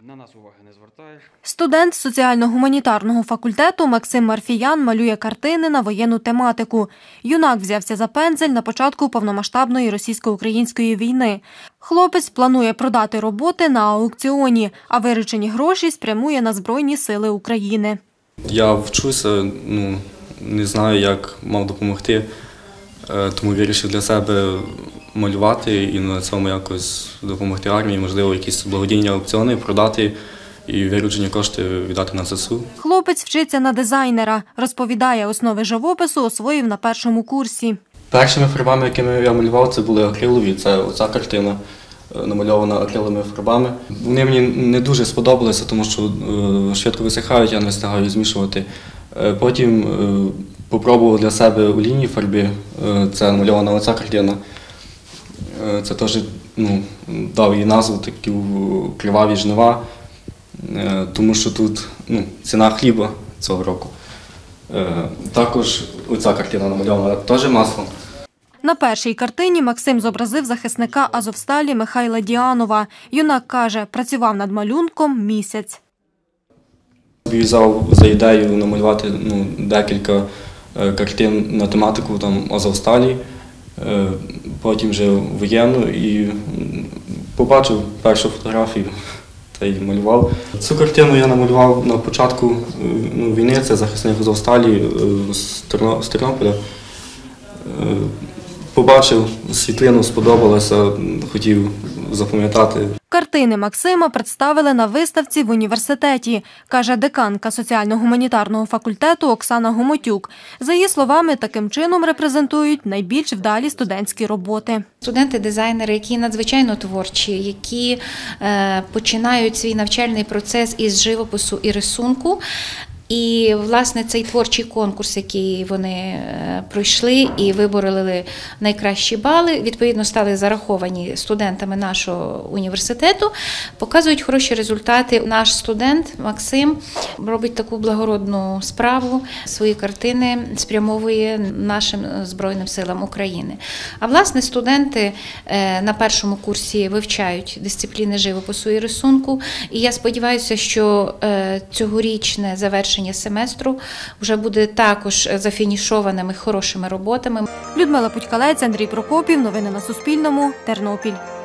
На нас уваги не звертаєш. Студент соціально-гуманітарного факультету Максим Марфіян малює картини на воєнну тематику. Юнак взявся за пензель на початку повномасштабної російсько-української війни. Хлопець планує продати роботи на аукціоні, а виручені гроші спрямує на Збройні сили України. Я вчуся, не знаю, як мав допомогти, тому вирішив для себе малювати і на цьому якось допомогти армії, можливо, якісь благодійні аукціони продати і виручені кошти віддати на ЗСУ. Хлопець вчиться на дизайнера. Розповідає, основи живопису освоїв на першому курсі. Першими фарбами, якими я малював, це були акрилові. Це оця картина, намальована акриловими фарбами. Вони мені не дуже сподобалися, тому що швидко висихають, я не встигаю змішувати. Потім спробував для себе у лінії фарби, це намальована оця картина. Це теж дав їй назву таку «Криваві жнива», тому що тут ціна хліба цього року. Також оця картина намальована теж маслом. На першій картині Максим зобразив захисника Азовсталі Михайла Діанова. Юнак каже, працював над малюнком місяць. Взяв за ідею намалювати декілька картин на тематику Азовсталі, потім вже воєнну і побачив першу фотографію та й малював. Цю картину я намалював на початку війни, це захисник Азовсталі з Тернополя. Побачив світлину, сподобалося, хотів запам'ятати. Картини Максима представили на виставці в університеті, каже деканка соціально-гуманітарного факультету Оксана Гомотюк. За її словами, таким чином репрезентують найбільш вдалі студентські роботи. Студенти-дизайнери, які надзвичайно творчі, які починають свій навчальний процес із живопису і рисунку. І, власне, цей творчий конкурс, який вони пройшли і вибороли найкращі бали, відповідно, стали зараховані студентами нашого університету, показують хороші результати. Наш студент Максим робить таку благородну справу, свої картини спрямовує нашим Збройним силам України. А, власне, студенти на першому курсі вивчають дисципліни живопису і рисунку. І я сподіваюся, що цьогорічне завершення семестру вже буде також зафінішованими хорошими роботами. Людмила Путькалець, Андрій Прокопів. Новини на Суспільному. Тернопіль.